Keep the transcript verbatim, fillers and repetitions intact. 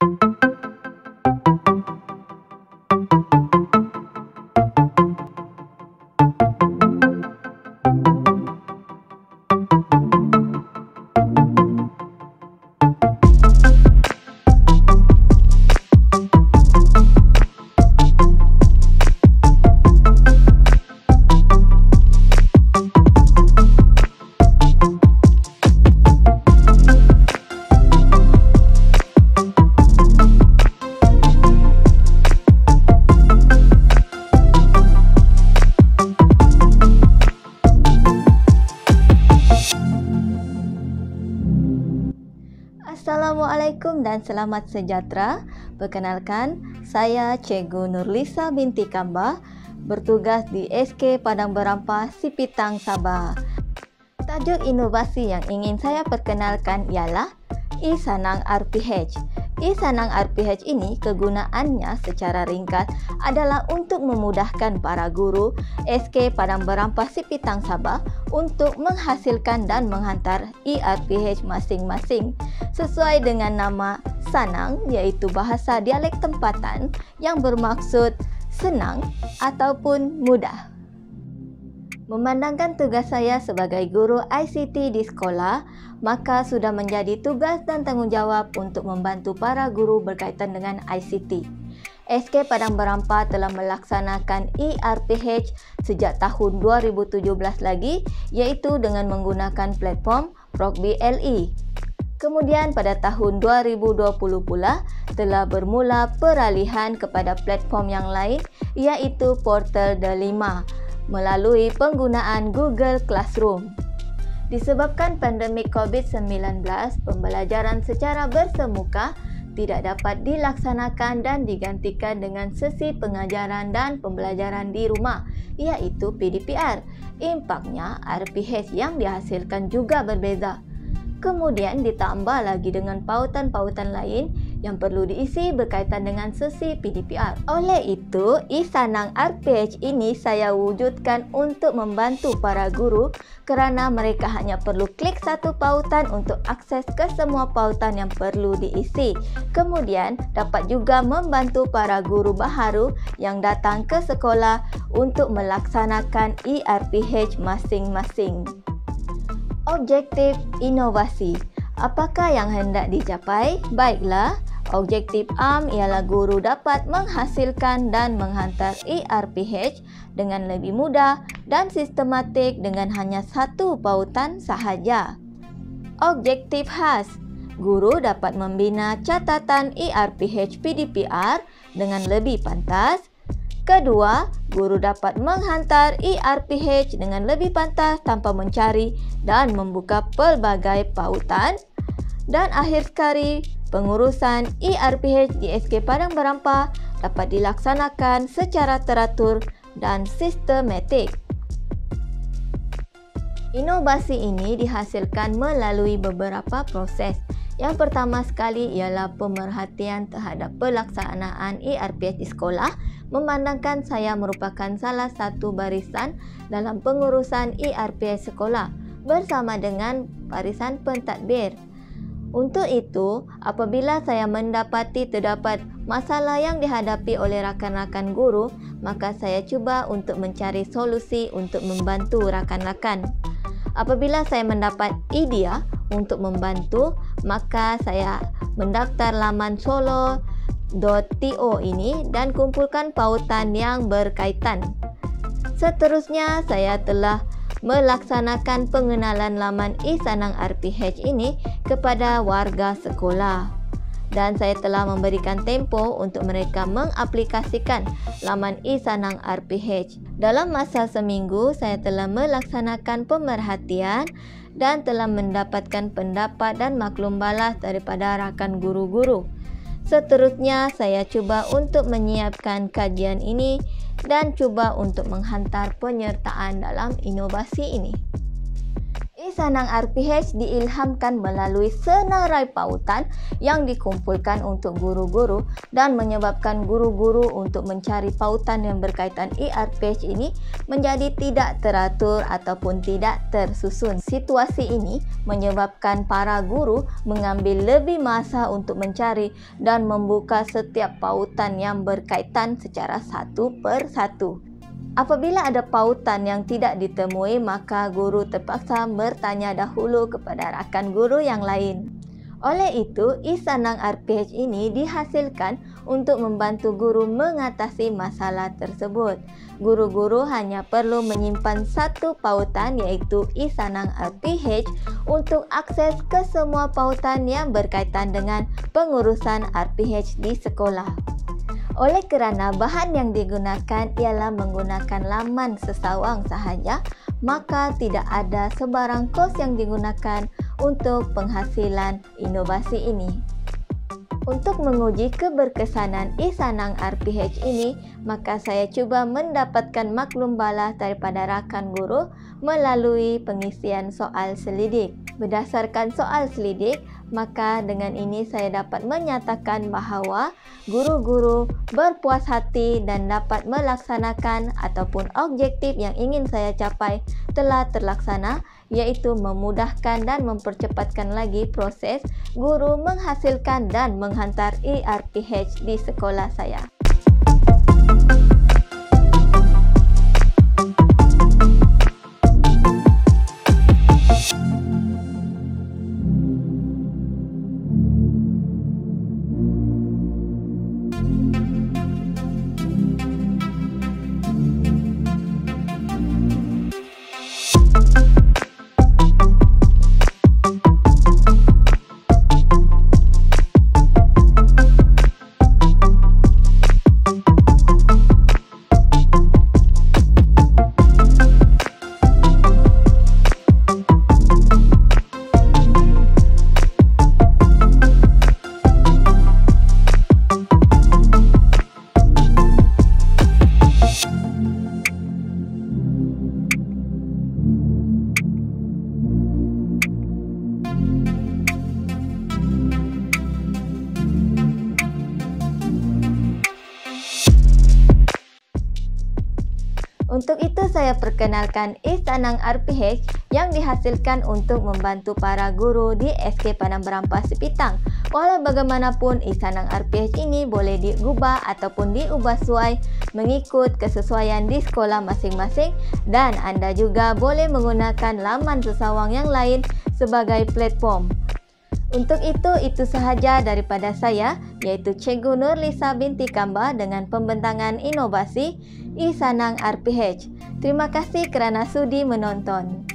Assalamualaikum dan selamat sejahtera. Perkenalkan, saya Cikgu Nurlisa binti Kambah, bertugas di S K Padang Berampah, Sipitang, Sabah. Tajuk inovasi yang ingin saya perkenalkan ialah e-Sanang R P H. e-Sanang R P H ini kegunaannya secara ringkas adalah untuk memudahkan para guru S K Padang Berampah Sipitang Sabah untuk menghasilkan dan menghantar e R P H masing-masing sesuai dengan nama Sanang, iaitu bahasa dialek tempatan yang bermaksud senang ataupun mudah. Memandangkan tugas saya sebagai guru I C T di sekolah, maka sudah menjadi tugas dan tanggungjawab untuk membantu para guru berkaitan dengan I C T. S K Padang Berampah telah melaksanakan e R P H sejak tahun dua ribu tujuh belas lagi, iaitu dengan menggunakan platform Prokbi L E. Kemudian pada tahun dua ribu dua puluh pula telah bermula peralihan kepada platform yang lain, iaitu Portal Delima melalui penggunaan Google Classroom. Disebabkan pandemik COVID sembilan belas, pembelajaran secara bersemuka tidak dapat dilaksanakan dan digantikan dengan sesi pengajaran dan pembelajaran di rumah, iaitu P D P R. Impaknya R P H yang dihasilkan juga berbeza. Kemudian ditambah lagi dengan pautan-pautan lain yang perlu diisi berkaitan dengan sesi P D P R. Oleh itu, e-Sanang R P H ini saya wujudkan untuk membantu para guru kerana mereka hanya perlu klik satu pautan untuk akses ke semua pautan yang perlu diisi. Kemudian dapat juga membantu para guru baharu yang datang ke sekolah untuk melaksanakan e R P H masing-masing. Objektif inovasi. Apakah yang hendak dicapai? Baiklah, objektif A M ialah guru dapat menghasilkan dan menghantar e R P H dengan lebih mudah dan sistematik dengan hanya satu pautan sahaja. Objektif khas. Guru dapat membina catatan e R P H P D P R dengan lebih pantas. Kedua, guru dapat menghantar e R P H dengan lebih pantas tanpa mencari dan membuka pelbagai pautan. Dan akhir sekali, pengurusan e R P H di S K Padang Berampah dapat dilaksanakan secara teratur dan sistematik. Inovasi ini dihasilkan melalui beberapa proses. Yang pertama sekali ialah pemerhatian terhadap pelaksanaan e R P H di sekolah, memandangkan saya merupakan salah satu barisan dalam pengurusan e R P H sekolah bersama dengan barisan pentadbir. Untuk itu, apabila saya mendapati terdapat masalah yang dihadapi oleh rakan-rakan guru, maka saya cuba untuk mencari solusi untuk membantu rakan-rakan. Apabila saya mendapat idea untuk membantu, maka saya mendaftar laman solo dot to ini dan kumpulkan pautan yang berkaitan. Seterusnya, saya telah melaksanakan pengenalan laman e-Sanang R P H ini kepada warga sekolah. Dan saya telah memberikan tempoh untuk mereka mengaplikasikan laman e-Sanang R P H. Dalam masa seminggu, saya telah melaksanakan pemerhatian dan telah mendapatkan pendapat dan maklum balas daripada rakan guru-guru. Seterusnya, saya cuba untuk menyiapkan kajian ini dan cuba untuk menghantar penyertaan dalam inovasi ini. E-Sanang R P H diilhamkan melalui senarai pautan yang dikumpulkan untuk guru-guru dan menyebabkan guru-guru untuk mencari pautan yang berkaitan E R P H ini menjadi tidak teratur ataupun tidak tersusun. Situasi ini menyebabkan para guru mengambil lebih masa untuk mencari dan membuka setiap pautan yang berkaitan secara satu per satu. Apabila ada pautan yang tidak ditemui, maka guru terpaksa bertanya dahulu kepada rakan guru yang lain. Oleh itu, E-Sanang R P H ini dihasilkan untuk membantu guru mengatasi masalah tersebut. Guru-guru hanya perlu menyimpan satu pautan, iaitu E-Sanang R P H, untuk akses ke semua pautan yang berkaitan dengan pengurusan R P H di sekolah. Oleh kerana bahan yang digunakan ialah menggunakan laman sesawang sahaja, maka tidak ada sebarang kos yang digunakan untuk penghasilan inovasi ini. Untuk menguji keberkesanan E-Sanang R P H ini, maka saya cuba mendapatkan maklum balas daripada rakan guru melalui pengisian soal selidik. Berdasarkan soal selidik, maka dengan ini saya dapat menyatakan bahawa guru-guru berpuas hati dan dapat melaksanakan ataupun objektif yang ingin saya capai telah terlaksana, iaitu memudahkan dan mempercepatkan lagi proses guru menghasilkan dan menghantar E R P H di sekolah saya. Untuk itu saya perkenalkan E-Sanang R P H yang dihasilkan untuk membantu para guru di S K Padang Berampas Sipitang. Walau bagaimanapun, E-Sanang R P H ini boleh diubah ataupun diubah suai mengikut kesesuaian di sekolah masing-masing, dan anda juga boleh menggunakan laman sesawang yang lain sebagai platform. Untuk itu, itu sahaja daripada saya, iaitu Cikgu Nurlisa binti Kamba dengan pembentangan inovasi E-Sanang R P H. Terima kasih kerana sudi menonton.